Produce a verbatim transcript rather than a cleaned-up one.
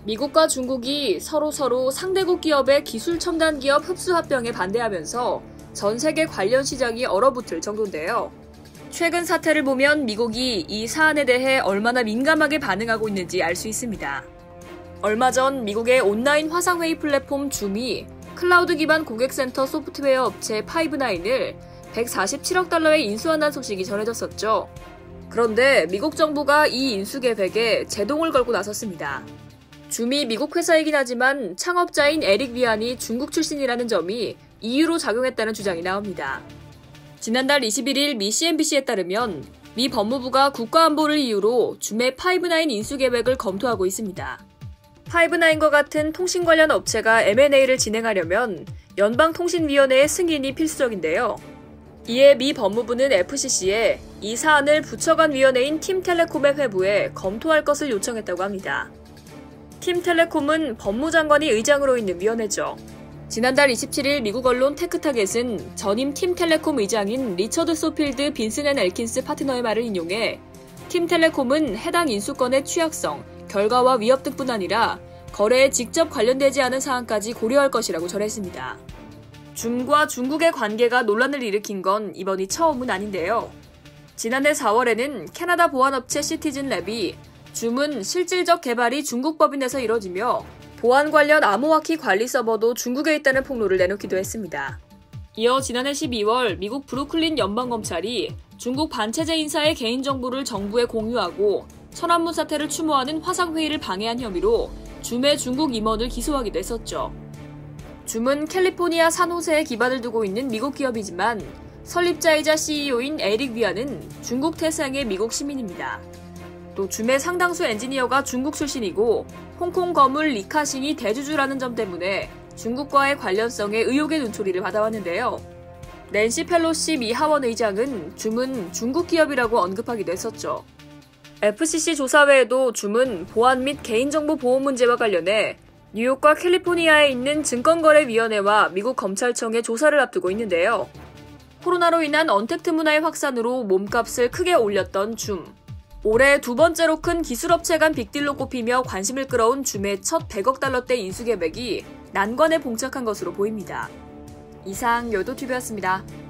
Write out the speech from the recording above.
미국과 중국이 서로서로 상대국 기업의 기술 첨단 기업 흡수 합병에 반대하면서 전 세계 관련 시장이 얼어붙을 정도인데요. 최근 사태를 보면 미국이 이 사안에 대해 얼마나 민감하게 반응하고 있는지 알 수 있습니다. 얼마 전 미국의 온라인 화상회의 플랫폼 줌이 클라우드 기반 고객센터 소프트웨어 업체 파이브나인을 백사십칠억 달러에 인수한다는 소식이 전해졌었죠. 그런데 미국 정부가 이 인수 계획에 제동을 걸고 나섰습니다. 줌이 미국 회사이긴 하지만 창업자인 에릭 위안이 중국 출신이라는 점이 이유로 작용했다는 주장이 나옵니다. 지난달 이십일일 미 씨엔비씨에 따르면 미 법무부가 국가안보를 이유로 줌의 파이브나인 인수 계획을 검토하고 있습니다. 파이브나인과 같은 통신 관련 업체가 엠 앤 에이를 진행하려면 연방통신위원회의 승인이 필수적인데요. 이에 미 법무부는 에프 씨 씨에 이 사안을 부처간 위원회인 팀텔레콤의 회부에 검토할 것을 요청했다고 합니다. 팀텔레콤은 법무장관이 의장으로 있는 위원회죠. 지난달 이십칠일 미국 언론 테크타겟은 전임 팀텔레콤 의장인 리처드 소필드 빈슨 앤 엘킨스 파트너의 말을 인용해 팀텔레콤은 해당 인수권의 취약성, 결과와 위협 등뿐 아니라 거래에 직접 관련되지 않은 사안까지 고려할 것이라고 전했습니다. 줌과 중국의 관계가 논란을 일으킨 건 이번이 처음은 아닌데요. 지난해 사월에는 캐나다 보안업체 시티즌랩이 줌은 실질적 개발이 중국 법인에서 이뤄지며 보안 관련 암호화키 관리 서버도 중국에 있다는 폭로를 내놓기도 했습니다. 이어 지난해 십이월 미국 브루클린 연방검찰이 중국 반체제 인사의 개인정보를 정부에 공유하고 천안문 사태를 추모하는 화상회의를 방해한 혐의로 줌의 중국 임원을 기소하기도 했었죠. 줌은 캘리포니아 산호세에 기반을 두고 있는 미국 기업이지만 설립자이자 씨이오인 에릭 위안은 중국 태생의 미국 시민입니다. 또 줌의 상당수 엔지니어가 중국 출신이고 홍콩 거물 리카싱이 대주주라는 점 때문에 중국과의 관련성에 의혹의 눈초리를 받아왔는데요. 낸시 펠로시 미 하원 의장은 줌은 중국 기업이라고 언급하기도 했었죠. 에프 씨 씨 조사 외에도 줌은 보안 및 개인정보 보호 문제와 관련해 뉴욕과 캘리포니아에 있는 증권거래위원회와 미국 검찰청의 조사를 앞두고 있는데요. 코로나로 인한 언택트 문화의 확산으로 몸값을 크게 올렸던 줌. 올해 두 번째로 큰 기술업체 간 빅딜로 꼽히며 관심을 끌어온 줌의 첫 백억 달러대 인수 계획이 난관에 봉착한 것으로 보입니다. 이상 여도티비였습니다.